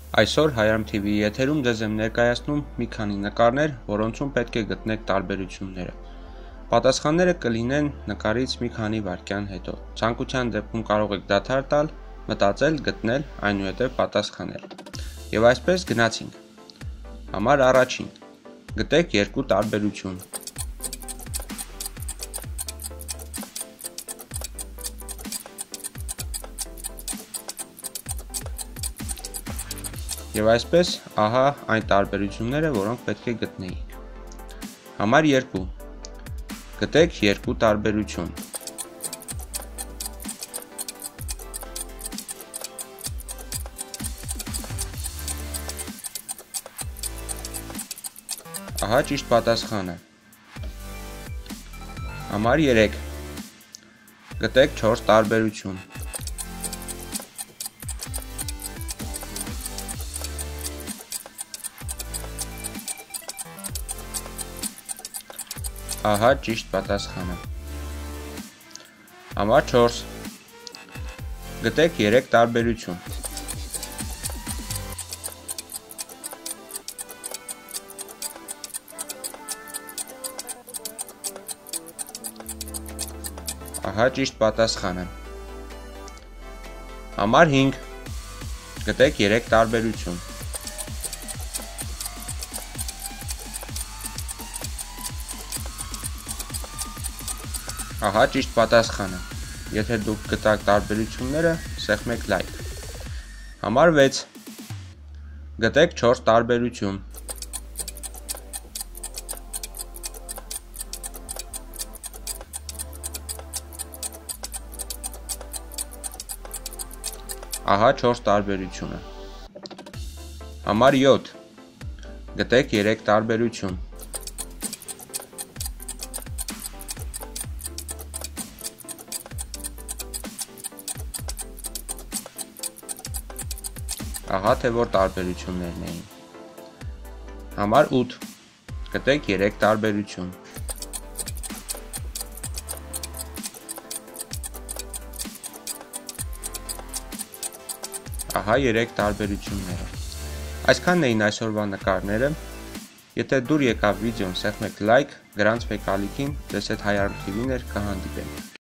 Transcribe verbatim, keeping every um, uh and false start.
Այսօր Հայարմ թի վիի եթերում ձեզ եմ ներկայացնում մի քանի նկարներ, որոնցում պետք է գտնեք տարբերությունները։ Պատասխանները կլինեն նկարից մի քանի վայրկյան հետո։ Ցանկության դեպքում կարող եք դադար տալ, մտածել, գտնել, այնուհետև պատասխանել։ Եվ այսպես գնացինք։ Համար առաջին. գտեք երկու տարբերություն։ Եվ այսպես, ահա այն տարբերությունները, որոնք պետք է գտնեիք։ Համար երկու. գտեք երկու տարբերություն։ Ահա ճիշտ պատասխանը։ Համար երեք. գտեք չորս տարբերություն։ Ահա ճիշտ պատասխանը։ Համար չորս. գտեք երեք տարբերություն։ Ահա ճիշտ պատասխանը։ Համար հինգ. գտեք երեք տարբերություն։ Ահա ճիշտ պատասխանը։ Եթե դուք գտաք տարբերությունները, սեղմեք լայք։ Համար վեց. գտեք չորս տարբերություն։ Ահա չորս տարբերությունը։ Համար յոթ. գտեք երեք տարբերություն։ Ահա թե որ տարբերություններն էին։ Համար ութ. գտեք երեք տարբերություն։ Ահա երեք տարբերությունները։ Այսքանն էին այսօրվա նկարները։ Եթե դուր եկավ վիդեոն, սեղմեք լայք, գրանցվեք ալիքին, ձեզ հետ Հայարմ թի վին էր, կհանդիպենք։